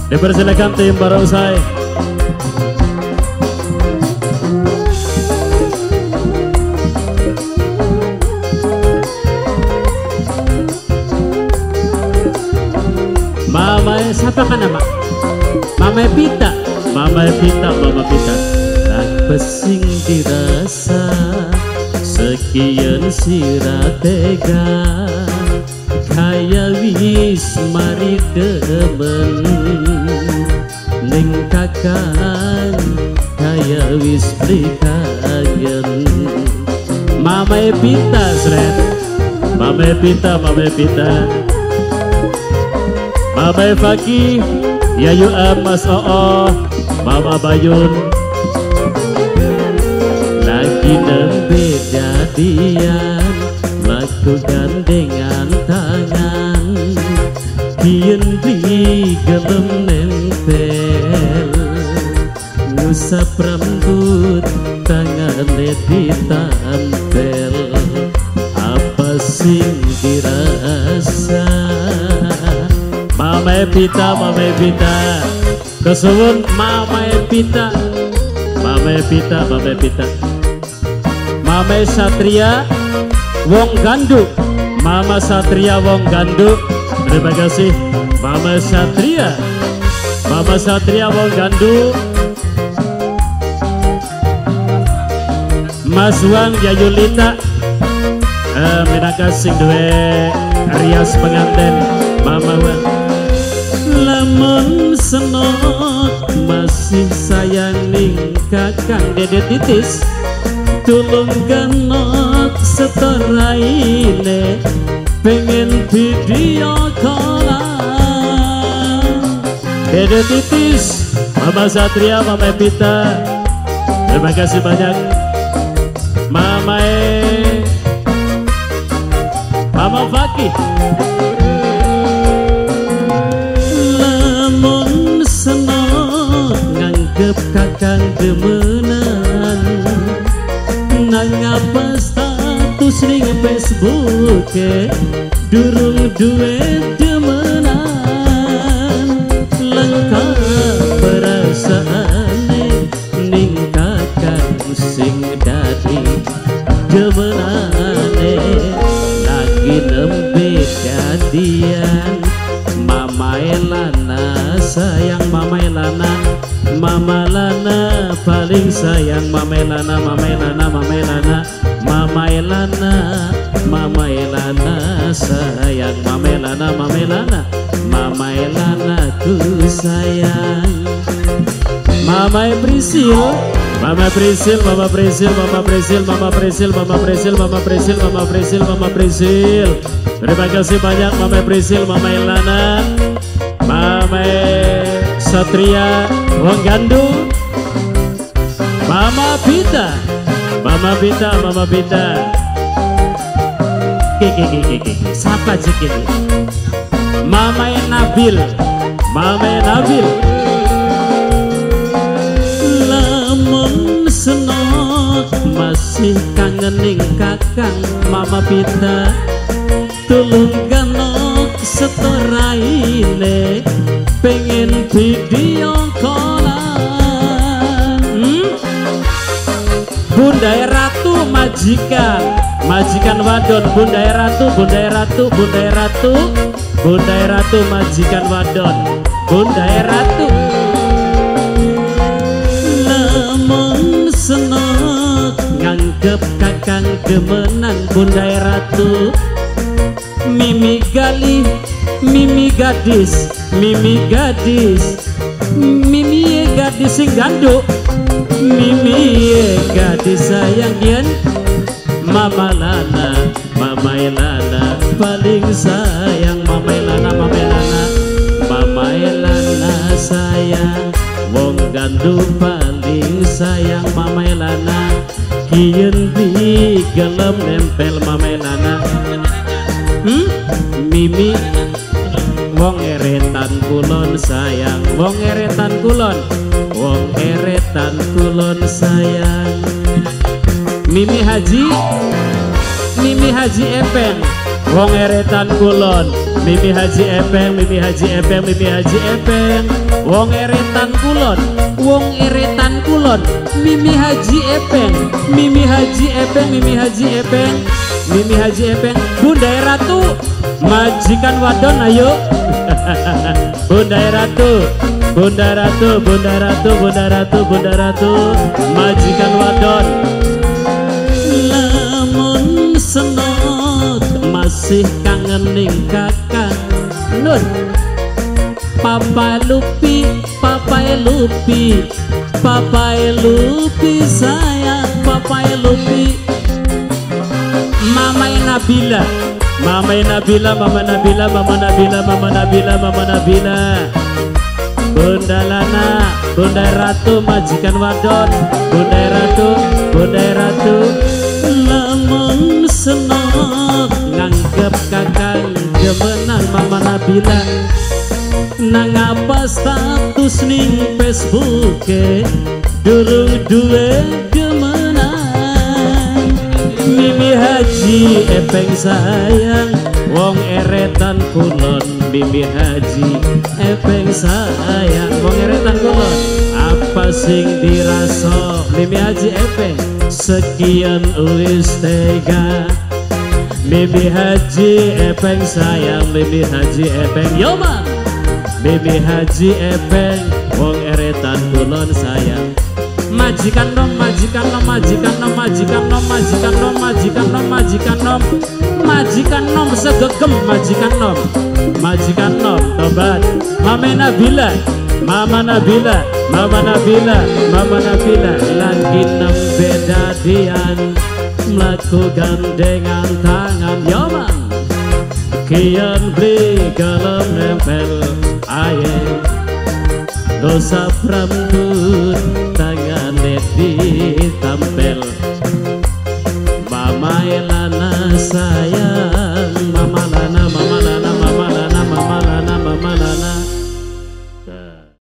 Dipersilakan tim barongsai. Mama siapa kan nama? Mama Pita, Mama Pita, Mama Pita. Tak pesing dirasa sekian siratega, kaya wis mari demen ning kakan, kaya wis prikangen. Mama Pita sret, Mama Pita, Mama Pita. Mama Faki, Yayu Mas Oo, Mama Bayun. Lagi nembe jadian, lakukan dengan tangan, kian beli gelem nempel, ngusap rambut, tangannya ditampel. Apa sing dirasa? Mama Pita, Mama Pita, kesuwun Mama Pita, Mama Pita, Mama Pita. Mama Satria Wong Gandu, Mama Satria Wong Gandu. Terima kasih Mama Satria, Mama Satria Wong Gandu. Mas Wang Yayulita, minangka sing duwe rias penganten Mama Wang. Lamun senok masih sayang ning kakang Dede Titis, tulung genok setoraine pengen video callan. Dede Titis, Mama Satria, Mama Pita, terima kasih banyak. Mama Mama Fakih. Nganggep kakang demenan, nangapa status ning Facebook durung duwe demenan. Lengkap perasaane ning kakang sing dadi demenane, lagi nembe jadian. Mama Elana sayang, Mama Elana, Mama Lana paling sayang. Mama Elana, Mama Elana, Mama Elana, Mama Elana, Mama Elana sayang. Mama Elana, Mama Elana, Mama Elana ku sayang. Mama Prisil, Mama Prisil, Mama Prisil, Mama Prisil, Mama Prisil, Mama Prisil, Mama Prisil, Mama Prisil, Mama Prisil. Terima kasih banyak Mama Prisil, Mama Elana, Mama Satria Wong Gandu, Mama Pita, Mama Pita, Mama Pita. Siapa cik ini? Mama Nabil, Mama Nabil. Lamun senok masih kangening kakang Mama Pita, tulung genok setoraine pengen video callan. Bunda Ratu majikan, majikan wadon. Bunda Ratu, Bunda Ratu, Bunda Ratu, Bunda Ratu majikan wadon. Bunda Ratu. Lamun senok nganggep kakang demenan Bunda Ratu. Mimi gali, Mimi gadis, Mimi gadis, Mimi gadis sing ganduk, Mimi gadis sayang yen. Mama Lana, Mama Elana paling sayang. Mama Elana, Mama Elana, Mama Elana sayang. Wong Gandu paling sayang. Mama Elana kien di gelem nempel. Mama Elana. Mimi wong eretan kulon sayang, wong eretan kulon, wong eretan kulon sayang. Mimi Haji, Mimi Haji Epen, wong eretan kulon Mimi Haji Epeng, Mimi Haji Epeng, Mimi Haji Epeng, wong eretan kulon, wong eretan kulon, Mimi Haji Epeng, Mimi Haji Epeng, Mimi Haji Epeng, Mimi Haji Epeng, Bunda Ratu, majikan wadon ayo, Bunda Ratu, Bunda Ratu, Bunda Ratu, Bunda Ratu, Bunda Ratu, majikan wadon, lamun senot masih kangening kakak Nun, Papa Lupi, Papa Lupi, Papa Lupi sayang, Papa Lupi, Mama Nabila, Mama Nabila, Mama Nabila, Mama Nabila, Mama Nabila, Mama Nabila, Bunda Lana, Bunda Ratu, majikan wadon, Bunda Ratu, Bunda Ratu, lamun senok nganggep kakang gemenan Mama Nabila, nang apa status ning Facebook durung duwe gemenan. Mimi Haji Epeng sayang, wong eretan kulon, Mimi Haji Epeng sayang, wong eretan kulon, apa sing diraso Mimi Haji Epeng, sekian wis tega. Mimi Haji Epeng sayang, Mimi Haji Epeng yoman, Mimi Haji Epeng, wong eretan kulon sayang. Majikan nom, majikan nom, majikan nom, majikan nom, majikan nom, majikan nom, majikan nom, majikan nom segegem, majikan nom, majikan nom, tobat. Mama Nabila, Mama Nabila, Mama Nabila, Mama Nabila, lagi nem beda dian, melaku gandengan tangan yoman, kian beli gelem nempel aye, dosa prambut tangan ditampel. Mama Elana sayang,